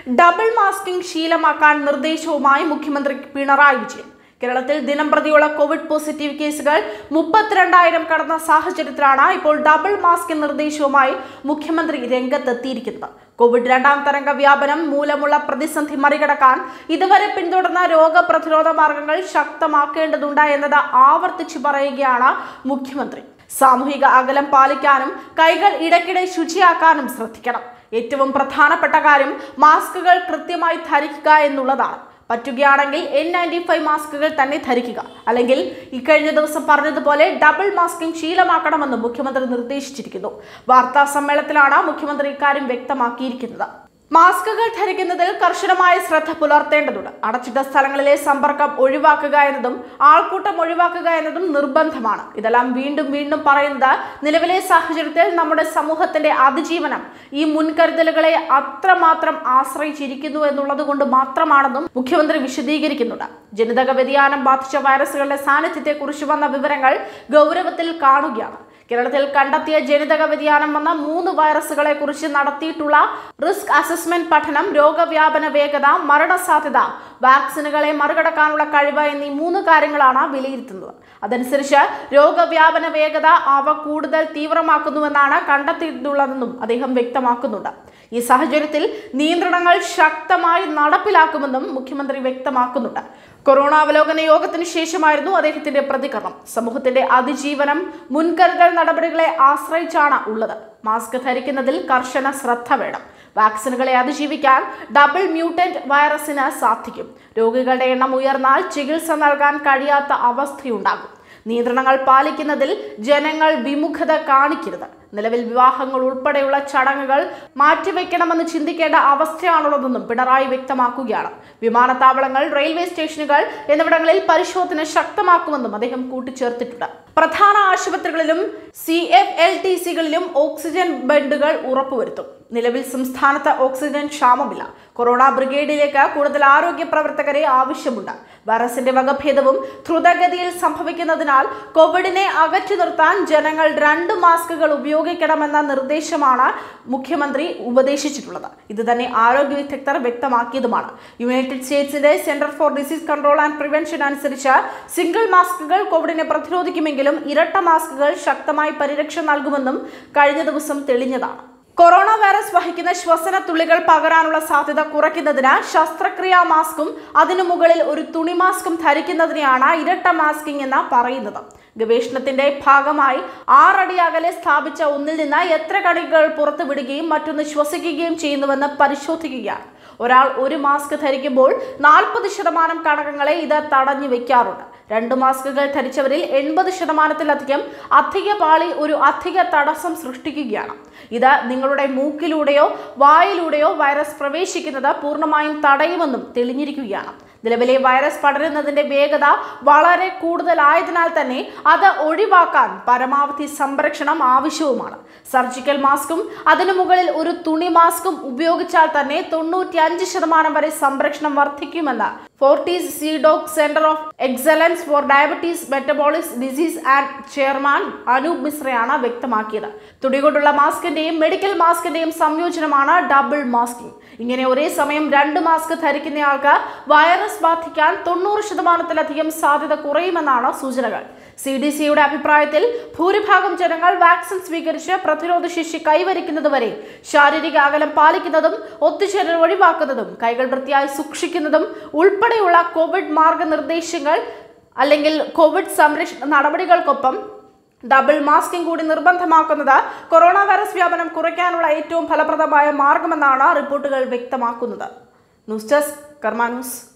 Double masking ശീലമാക്കാൻ നിർദ്ദേശവുമായി മുഖ്യമന്ത്രി പിണറായി വിജയൻ. കേരളത്തിൽ ദിനംപ്രതിയുള്ള Covid positive കേസുകൾ 32,000 കടന്ന സാഹചര്യത്തിലാണ് ഇപ്പോൾ ഡബിൾ മാസ്കിംഗ് നിർദ്ദേശവുമായി മുഖ്യമന്ത്രി രംഗത്തെത്തിയിരിക്കുന്നത്. കോവിഡ് രണ്ടാം തരംഗ വ്യാപനം മൂലമുള്ള പ്രതിസന്ധി മറികടക്കാൻ ഇതുവരെ പിന്തുടർന്ന രോഗപ്രതിരോധ മാർഗങ്ങൾ ശക്തമാക്കേണ്ടതുണ്ട് എന്നത് ആവർത്തിച്ചു പറയുകയാണ് മുഖ്യമന്ത്രി. സാമൂഹിക അകലം പാലിക്കാനും കൈകൾ ഇടയ്ക്കിടെ ശുചിയാക്കാനും ശ്രദ്ധിക്കണം. ഏറ്റവും പ്രധാനപ്പെട്ട കാര്യം മാസ്കുകൾ കൃത്യമായി ധരിക്കുക എന്നുള്ളതാണ്. പറ്റുകയാണെങ്കിൽ N95 മാസ്കുകൾ തന്നെ ധരിക്കുക, അല്ലെങ്കിൽ ഇക്കഴിഞ്ഞ ദിവസം പറഞ്ഞതുപോലെ ഡബിൾ മാസ്കിംഗ് ശീലമാക്കണമെന്ന് മുഖ്യമന്ത്രി നിർദ്ദേശിച്ചിരിക്കുന്നു. വാർത്താ സമ്മേളനത്തിലാണ് മുഖ്യമന്ത്രി ഇക്കാര്യം വ്യക്തമാക്കിയിരിക്കുന്നത്. മാസ്കുകൾ ധരിക്കുന്നതിൽ കർശനമായ ശ്രദ്ധ പുലർത്തേണ്ടതുണ്ട്. അടച്ചിട്ട സ്ഥലങ്ങളിലെ സമ്പർക്കം ഒഴിവാക്കുക എന്നതും ആൾക്കൂട്ടം ഒഴിവാക്കുക എന്നതും നിർബന്ധമാണ്. ഇതെല്ലാം വീണ്ടും വീണ്ടും പറയുന്നത് നിലവിലെ സാഹചര്യത്തിൽ നമ്മുടെ സമൂഹത്തിന്റെ അതിജീവനം ഈ മുൻകരുതലുകളെ അത്രമാത്രം ആശ്രയിച്ചിരിക്കുന്നു എന്നുള്ളത് കൊണ്ട് മാത്രമാണെന്നും മുഖ്യമന്ത്രി വിശദീകരിക്കുന്നുണ്ട്. ജനിതക വ്യതിയാനം ബാധിച്ച വൈറസുകളുടെ സാന്നിധ്യത്തെക്കുറിച്ച് വന്ന വിവരങ്ങൾ ഗൗരവത്തിൽ കാണുകയാണ്. കേരളത്തിൽ കണ്ടെത്തിയ ജനിതക വ്യതിയാനം വന്ന 3 വൈറസുകളെ കുറിച്ച് നടത്തിയിട്ടുള്ള റിസ്ക് അസസ്മെന്റ് പഠനം രോഗവ്യാപന വേഗത, മരണസാധ്യത, വാക്സിനുകളെ മറികടക്കാനുള്ള കഴിവ് എന്നീ 3 കാര്യങ്ങളാണ് വിലയിരുത്തുന്നത്. അതനുസരിച്ച് രോഗവ്യാപന വേഗത അവ കൂടുതൽ തീവ്രമാക്കുന്നുവെന്നാണ് കണ്ടെത്തിയിട്ടുള്ളതെന്നും അദ്ദേഹം വ്യക്തമാക്കുന്നുണ്ട്. ഈ സാഹചര്യത്തിൽ നിയന്ത്രണങ്ങൾ ശക്തമായി നടപ്പിലാക്കുമെന്നും മുഖ്യമന്ത്രി വ്യക്തമാക്കുന്നുണ്ട്. കൊറോണ അവലോകന യോഗത്തിന് ശേഷമായിരുന്നു അദ്ദേഹത്തിന്റെ പ്രതികരണം. സമൂഹത്തിന്റെ അതിജീവനം മുൻകരുതൽ നടപടികളെ ആശ്രയിച്ചാണ് ഉള്ളത്. മാസ്ക് ധരിക്കുന്നതിൽ കർശന ശ്രദ്ധ വേണം. വാക്സിനുകളെ അതിജീവിക്കാൻ ഡബിൾ മ്യൂട്ടന്റ് വൈറസിന് സാധിക്കും. രോഗികളുടെ എണ്ണം ഉയർന്നാൽ ചികിത്സ നൽകാൻ കഴിയാത്ത അവസ്ഥയുണ്ടാകും. നിയന്ത്രണങ്ങൾ പാലിക്കുന്നതിൽ ജനങ്ങൾ വിമുഖത കാണിക്കരുത്. നിലവിൽ വിവാഹങ്ങൾ ഉൾപ്പെടെയുള്ള ചടങ്ങുകൾ മാറ്റിവെക്കണമെന്ന് ചിന്തിക്കേണ്ട അവസ്ഥയാണുള്ളതെന്നും പിണറായി വ്യക്തമാക്കുകയാണ്. വിമാനത്താവളങ്ങൾ, റെയിൽവേ സ്റ്റേഷനുകൾ എന്നിവിടങ്ങളിൽ പരിശോധന ശക്തമാക്കുമെന്നും അദ്ദേഹം കൂട്ടിച്ചേർത്തിട്ടുണ്ട്. പ്രധാന ആശുപത്രികളിലും CFLTCകളിലും ഓക്സിജൻ ബെഡുകൾ ഉറപ്പുവരുത്തും. നിലവിൽ സംസ്ഥാനത്ത് ഓക്സിജൻ ക്ഷാമമില്ല. കൊറോണ ബ്രിഗേഡിലേക്ക് കൂടുതൽ ആരോഗ്യ പ്രവർത്തകരെ ആവശ്യമുണ്ട്. വൈറസിന്റെ വകഭേദവും ദ്രുതഗതിയിൽ സംഭവിക്കുന്നതിനാൽ കോവിഡിനെ അകറ്റി നിർത്താൻ ജനങ്ങൾ 2 മാസ്കുകൾ ഉപയോഗിക്കണമെന്ന നിർദ്ദേശമാണ് മുഖ്യമന്ത്രി ഉപദേശിച്ചിട്ടുള്ളത്. ഇത് തന്നെ ആരോഗ്യ വിദഗ്ധർ വ്യക്തമാക്കിയതുമാണ്. യുണൈറ്റഡ് സ്റ്റേറ്റ്സിന്റെ centre for disease control and prevention അനുസരിച്ച് സിംഗിൾ മാസ്കുകൾ കോവിഡിനെ പ്രതിരോധിക്കുമെങ്കിലും ഇരട്ട മാസ്കുകൾ ശക്തമായി പരിരക്ഷ നൽകുമെന്നും കഴിഞ്ഞ ദിവസം തെളിഞ്ഞതാണ്. കൊറോണ വൈറസ് വഹിക്കുന്ന ശ്വസന തുള്ളികൾ പകരാനുള്ള സാധ്യത കുറയ്ക്കുന്നതിന് ശസ്ത്രക്രിയാ മാസ്കും അതിനു മുകളിൽ ഒരു തുണി മാസ്കും ധരിക്കുന്നതിനെയാണ് ഇരട്ട മാസ്കിംഗ് എന്ന് പറയുന്നത്. ഗവേഷണത്തിന്റെ ഭാഗമായി 6 അടി അകലെ സ്ഥാപിച്ച ഒന്നിൽ നിന്ന് എത്ര കണികകൾ പുറത്തു വിടുകയും മറ്റൊന്ന് ശ്വസിക്കുകയും ചെയ്യുന്നുവെന്ന് പരിശോധിക്കുകയാണ്. ഒരാൾ ഒരു മാസ്ക് ധരിക്കുമ്പോൾ 40% കണകങ്ങളെ ഇത് തടഞ്ഞു വെക്കാറുണ്ട്. 2 മാസ്കുകൾ ധരിച്ചവരിൽ 80%-ലധികം അധിക പാളി ഒരു അധിക തടസ്സം സൃഷ്ടിക്കുകയാണ്. ഇത് നിങ്ങളുടെ മൂക്കിലൂടെയോ വായിലൂടെയോ വൈറസ് പ്രവേശിക്കുന്നത് പൂർണ്ണമായും തടയുമെന്നും തെളിഞ്ഞിരിക്കുകയാണ്. നിലവിലെ വൈറസ് പടരുന്നതിന്റെ വേഗത വളരെ കൂടുതലായതിനാൽ തന്നെ അത് ഒഴിവാക്കാൻ പരമാവധി സംരക്ഷണം ആവശ്യവുമാണ്. സർജിക്കൽ മാസ്കും അതിനു മുകളിൽ ഒരു തുണി മാസ്കും ഉപയോഗിച്ചാൽ തന്നെ 95% വരെ സംരക്ഷണം വർദ്ധിക്കുമെന്ന് Fortis C-DOC centre of excellence for diabetes metabolic disease and chairman Anoop മിശ്രയാണ് വ്യക്തമാക്കിയത്. തുണികൊണ്ടുള്ള മാസ്കിന്റെയും മെഡിക്കൽ മാസ്കിന്റെയും സംയോജനമാണ് ഡബിൾ മാസ്കിംഗ്. ഇങ്ങനെ ഒരേ സമയം 2 മാസ്ക് ധരിക്കുന്നയാൾക്ക് വൈറസ് ബാധിക്കാൻ 90%-ലധികം സാധ്യത കുറയുമെന്നാണ് സൂചനകൾ. CDCയുടെ അഭിപ്രായത്തിൽ ഭൂരിഭാഗം ജനങ്ങൾ വാക്സിൻ സ്വീകരിച്ച് പ്രതിരോധ ശേഷി കൈവരിക്കുന്നതുവരെ ശാരീരിക അകലം പാലിക്കുന്നതും ഒത്തുചേരൽ ഒഴിവാക്കുന്നതും കൈകൾ വൃത്തിയായി സൂക്ഷിക്കുന്നതും ഉൾപ്പെടെയുള്ള കോവിഡ് മാർഗനിർദ്ദേശങ്ങൾ അല്ലെങ്കിൽ കോവിഡ് സംരക്ഷണ നടപടികൾക്കൊപ്പം ഡബിൾ മാസ്കിംഗ് കൂടി നിർബന്ധമാക്കുന്നത് കൊറോണ വൈറസ് വ്യാപനം കുറയ്ക്കാനുള്ള ഏറ്റവും ഫലപ്രദമായ മാർഗമെന്നാണ് റിപ്പോർട്ടുകൾ വ്യക്തമാക്കുന്നത്. News desk Karma news.